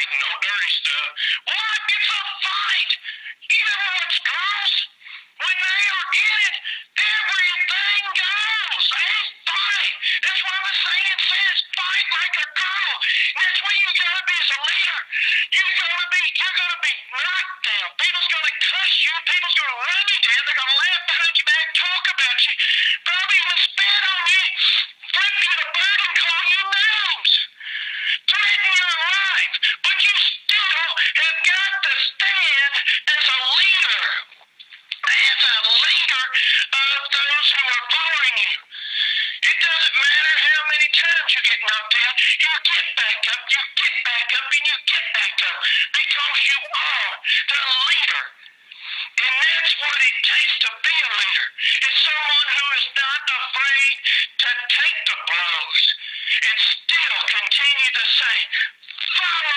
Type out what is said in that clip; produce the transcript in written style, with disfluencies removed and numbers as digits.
fighting, no dirty stuff. What? It's a fight. You ever watch girls? When they are in it, everything goes. They fight. That's what the saying says. Fight like a girl. And that's what you gotta be as a leader. You're gonna be knocked down. People's gonna cuss you. People's gonna run you down. They're gonna laugh behind your back, talk about you, probably even spit on you, flip you the bird and call you names, threaten your life. But you still have got to stand as a leader. As a leader of those who are following you. It doesn't matter how many times you get knocked down, you get back up, and you get back up because you are the leader. And that's what it takes to be a leader. It's someone who is not afraid to take the blows and still continue to say, follow